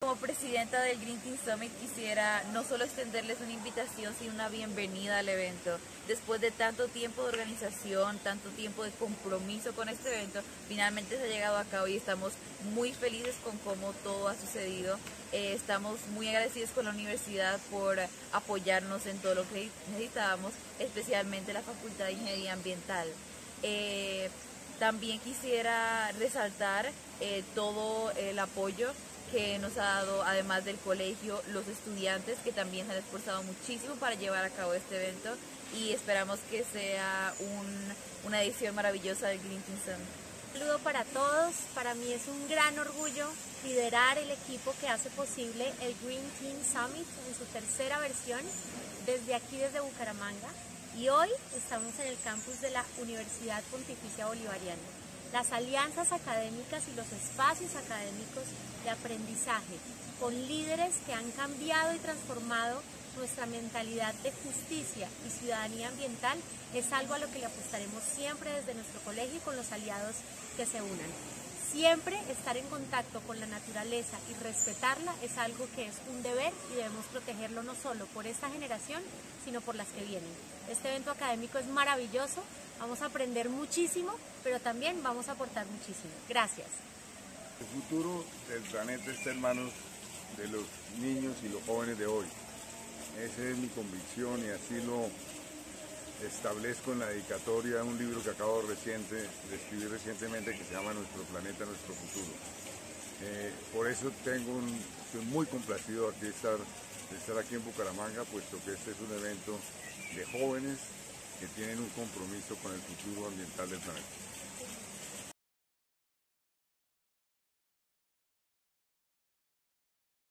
Como presidenta del Green Team Summit quisiera no solo extenderles una invitación, sino una bienvenida al evento. Después de tanto tiempo de organización, tanto tiempo de compromiso con este evento, finalmente se ha llegado a cabo y estamos muy felices con cómo todo ha sucedido. Estamos muy agradecidos con la universidad por apoyarnos en todo lo que necesitábamos, especialmente la Facultad de Ingeniería Ambiental. También quisiera resaltar todo el apoyo que nos ha dado, además del colegio, los estudiantes que también se han esforzado muchísimo para llevar a cabo este evento y esperamos que sea una edición maravillosa del Green Team Summit. Un saludo para todos, para mí es un gran orgullo liderar el equipo que hace posible el Green Team Summit en su tercera versión desde Bucaramanga, y hoy estamos en el campus de la Universidad Pontificia Bolivariana. Las alianzas académicas y los espacios académicos de aprendizaje con líderes que han cambiado y transformado nuestra mentalidad de justicia y ciudadanía ambiental es algo a lo que le apostaremos siempre desde nuestro colegio y con los aliados que se unan. Siempre estar en contacto con la naturaleza y respetarla es algo que es un deber y debemos protegerlo no solo por esta generación, sino por las que vienen. Este evento académico es maravilloso, vamos a aprender muchísimo, pero también vamos a aportar muchísimo. Gracias. El futuro del planeta está en manos de los niños y los jóvenes de hoy. Esa es mi convicción y así lo establezco en la dedicatoria de un libro que acabo de escribir recientemente que se llama Nuestro planeta, nuestro futuro. Por eso estoy muy complacido de estar aquí en Bucaramanga, puesto que este es un evento de jóvenes que tienen un compromiso con el futuro ambiental del planeta.